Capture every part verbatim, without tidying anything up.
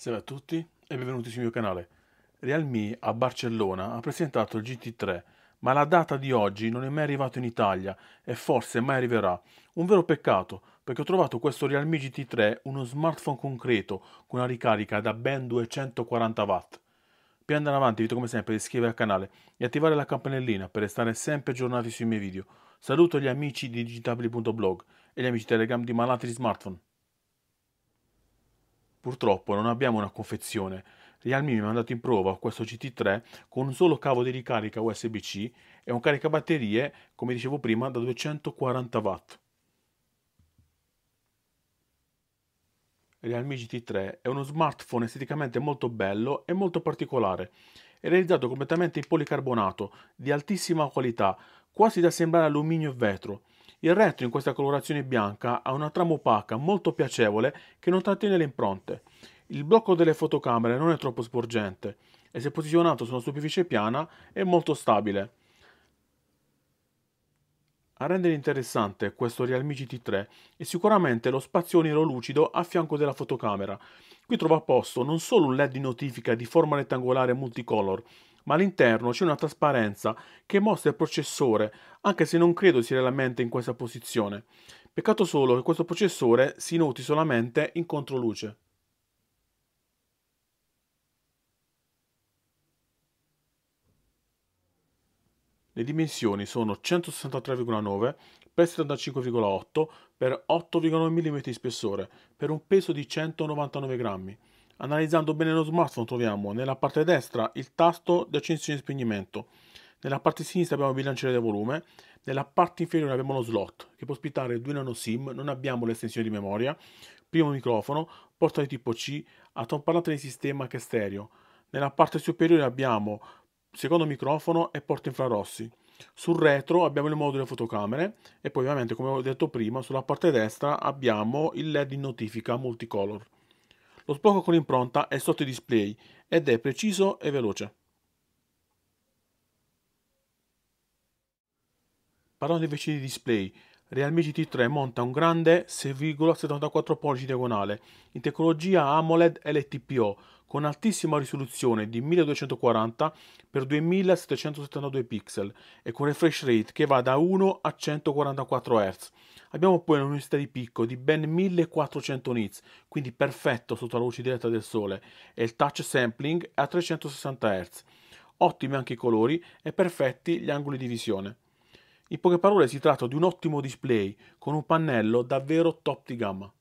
Salve a tutti e benvenuti sul mio canale. Realme a Barcellona ha presentato il G T tre, ma la data di oggi non è mai arrivato in Italia e forse mai arriverà. Un vero peccato, perché ho trovato questo Realme G T tre uno smartphone concreto con una ricarica da ben duecentoquaranta watt. Prima di andare avanti, vi invito come sempre ad iscrivervi al canale e attivare la campanellina per restare sempre aggiornati sui miei video. Saluto gli amici di digitabili punto blog e gli amici Telegram di Malati di Smartphone. Purtroppo non abbiamo una confezione. Realme mi ha mandato in prova questo G T tre con un solo cavo di ricarica U S B C e un caricabatterie, come dicevo prima, da duecentoquaranta watt. Realme G T tre è uno smartphone esteticamente molto bello e molto particolare. È realizzato completamente in policarbonato, di altissima qualità, quasi da sembrare alluminio e vetro. Il retro in questa colorazione bianca ha una trama opaca molto piacevole che non trattiene le impronte. Il blocco delle fotocamere non è troppo sporgente e se posizionato su una superficie piana è molto stabile. A rendere interessante questo Realme G T tre è sicuramente lo spazio nero lucido a fianco della fotocamera. Qui trova posto non solo un L E D di notifica di forma rettangolare multicolor, ma all'interno c'è una trasparenza che mostra il processore, anche se non credo sia realmente in questa posizione. Peccato solo che questo processore si noti solamente in controluce. Le dimensioni sono centosessantatré virgola nove per settantacinque virgola otto per otto virgola nove mm di spessore, per un peso di centonovantanove grammi. Analizzando bene lo smartphone troviamo nella parte destra il tasto di accensione e spegnimento, nella parte sinistra abbiamo il bilanciere del volume, nella parte inferiore abbiamo lo slot che può ospitare due nano SIM, non abbiamo l'estensione di memoria, primo microfono, porta di tipo C, altoparlante di sistema che è stereo. Nella parte superiore abbiamo secondo microfono e porte infrarossi. Sul retro abbiamo il modulo fotocamere e poi ovviamente come ho detto prima sulla parte destra abbiamo il L E D in notifica multicolor. Lo sblocco con impronta è sotto i display ed è preciso e veloce. Parlando invece di display, Realme G T tre monta un grande sei virgola settantaquattro pollici diagonale in tecnologia AMOLED L T P O con altissima risoluzione di milleduecentoquaranta per duemilasettecentosettantadue pixel e con refresh rate che va da uno a centoquarantaquattro Hz. Abbiamo poi una luminosità di picco di ben millequattrocento nits, quindi perfetto sotto la luce diretta del sole, e il touch sampling è a trecentosessanta Hz. Ottimi anche i colori e perfetti gli angoli di visione. In poche parole si tratta di un ottimo display con un pannello davvero top di gamma.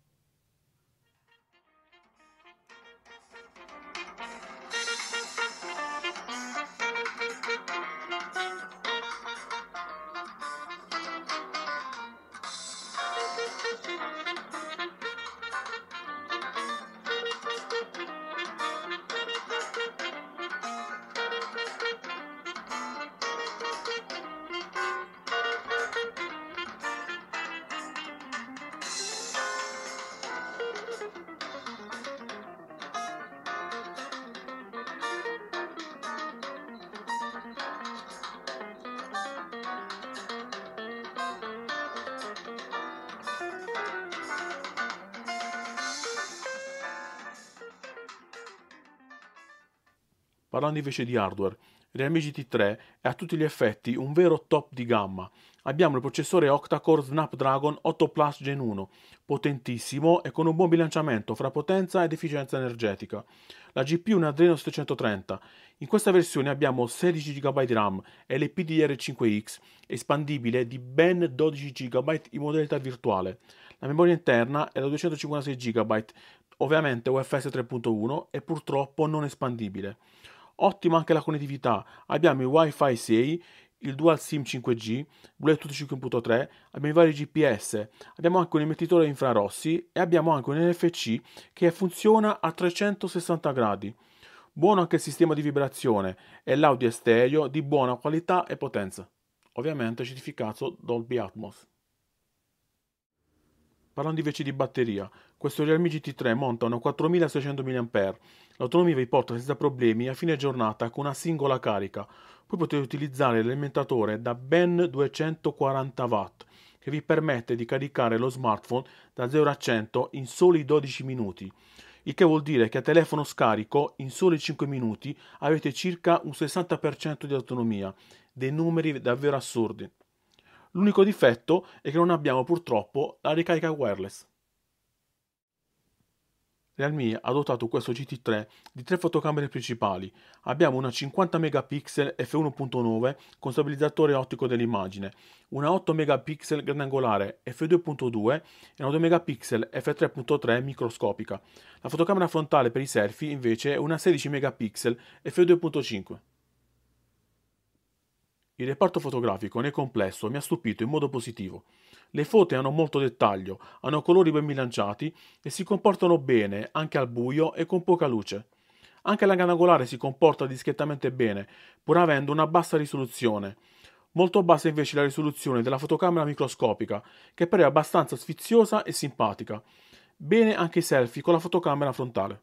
Parlando invece di hardware, il Realme G T tre è a tutti gli effetti un vero top di gamma. Abbiamo il processore octa-core Snapdragon otto Plus Gen uno, potentissimo e con un buon bilanciamento fra potenza ed efficienza energetica. La G P U è una Adreno settecentotrenta. In questa versione abbiamo sedici giga di RAM L P D R cinque X, espandibile di ben dodici giga in modalità virtuale. La memoria interna è da duecentocinquantasei giga, ovviamente U F S tre punto uno e purtroppo non espandibile. Ottima anche la connettività, abbiamo il Wi-Fi sei, il Dual SIM cinque G, Bluetooth cinque punto tre, abbiamo i vari G P S, abbiamo anche un emettitore infrarossi e abbiamo anche un N F C che funziona a trecentosessanta gradi. Buono anche il sistema di vibrazione e l'audio stereo di buona qualità e potenza. Ovviamente certificato Dolby Atmos. Parlando invece di batteria, questo Realme G T tre monta una quattromilaseicento milliampere ora, l'autonomia vi porta senza problemi a fine giornata con una singola carica, poi potete utilizzare l'alimentatore da ben duecentoquaranta watt che vi permette di caricare lo smartphone da zero a cento in soli dodici minuti. il che vuol dire che a telefono scarico in soli cinque minuti avete circa un sessanta per cento di autonomia, dei numeri davvero assurdi. L'unico difetto è che non abbiamo purtroppo la ricarica wireless. Realme ha dotato questo G T tre di tre fotocamere principali. Abbiamo una cinquanta megapixel effe uno punto nove con stabilizzatore ottico dell'immagine, una otto megapixel grandangolare effe due punto due e una due megapixel effe tre punto tre microscopica. La fotocamera frontale per i selfie invece è una sedici megapixel effe due punto cinque. Il reparto fotografico nel complesso mi ha stupito in modo positivo. Le foto hanno molto dettaglio, hanno colori ben bilanciati e si comportano bene anche al buio e con poca luce. Anche la grandangolare si comporta discretamente bene, pur avendo una bassa risoluzione. Molto bassa invece la risoluzione della fotocamera microscopica, che però è abbastanza sfiziosa e simpatica. Bene anche i selfie con la fotocamera frontale.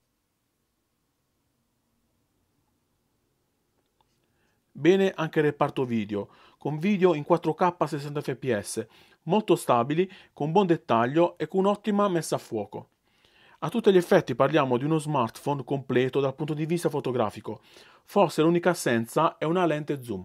Bene anche il reparto video, con video in quattro K a sessanta effe pi esse, molto stabili, con buon dettaglio e con un'ottima messa a fuoco. A tutti gli effetti parliamo di uno smartphone completo dal punto di vista fotografico, forse l'unica assenza è una lente zoom.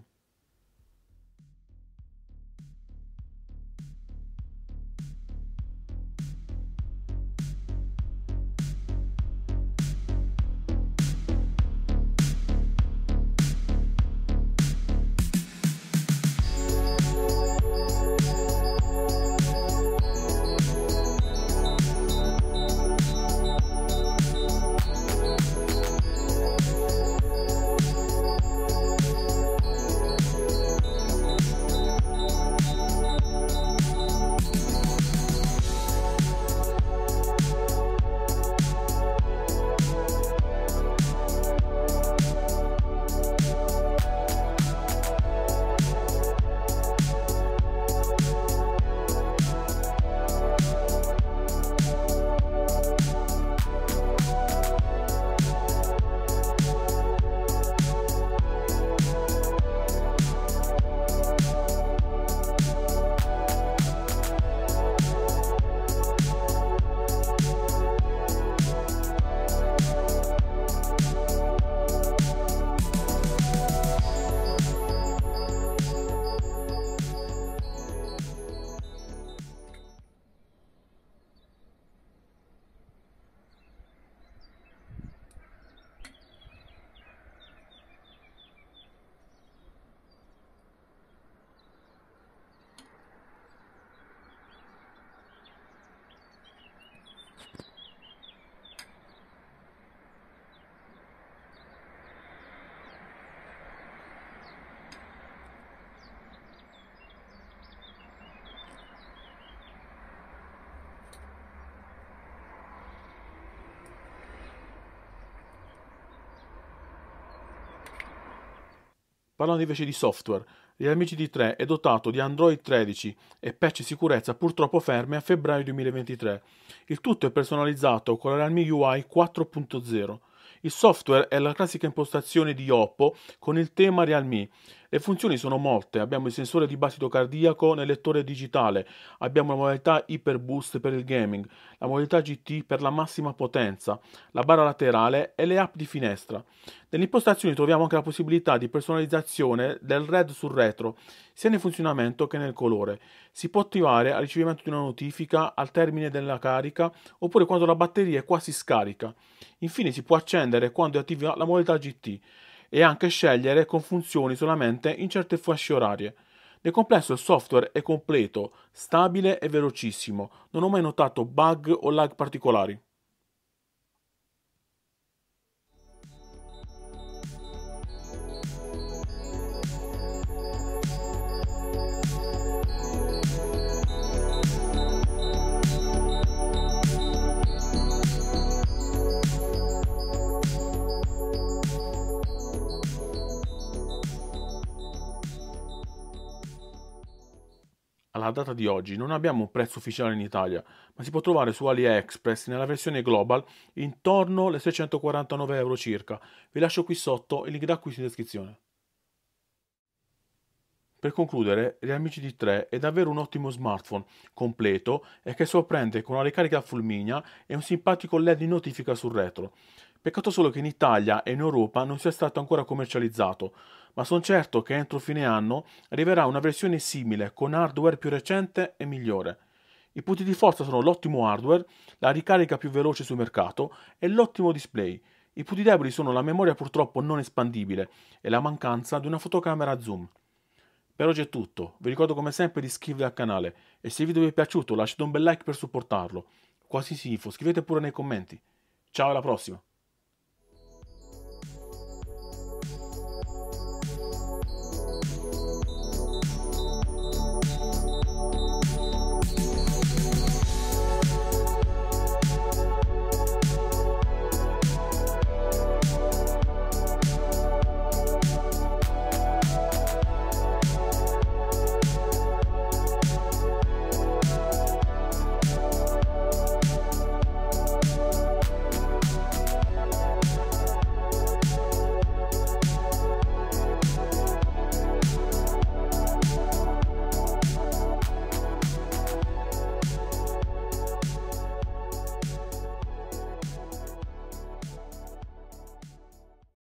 Parlando invece di software, Realme G T tre è dotato di Android tredici e patch sicurezza purtroppo ferme a febbraio duemilaventitré. Il tutto è personalizzato con la Realme U I quattro punto zero. Il software è la classica impostazione di Oppo con il tema Realme. Le funzioni sono molte, abbiamo il sensore di battito cardiaco nel lettore digitale, abbiamo la modalità Hyperboost per il gaming, la modalità G T per la massima potenza, la barra laterale e le app di finestra. Nelle impostazioni troviamo anche la possibilità di personalizzazione del red sul retro, sia nel funzionamento che nel colore. Si può attivare al ricevimento di una notifica al termine della carica oppure quando la batteria è quasi scarica. Infine si può accendere quando è attiva la modalità G T e anche scegliere con funzioni solamente in certe fasce orarie. Nel complesso il software è completo, stabile e velocissimo. Non ho mai notato bug o lag particolari. Alla data di oggi non abbiamo un prezzo ufficiale in Italia, ma si può trovare su AliExpress nella versione global intorno alle seicentoquarantanove euro circa. Vi lascio qui sotto il link d'acquisto in descrizione. Per concludere, Realme G T tre è davvero un ottimo smartphone, completo e che sorprende con una ricarica a fulminea e un simpatico L E D di notifica sul retro. Peccato solo che in Italia e in Europa non sia stato ancora commercializzato, ma sono certo che entro fine anno arriverà una versione simile con hardware più recente e migliore. I punti di forza sono l'ottimo hardware, la ricarica più veloce sul mercato e l'ottimo display. I punti deboli sono la memoria purtroppo non espandibile e la mancanza di una fotocamera zoom. Per oggi è tutto, vi ricordo come sempre di iscrivervi al canale e se il video vi è piaciuto lasciate un bel like per supportarlo. Qualsiasi info scrivete pure nei commenti. Ciao, alla prossima!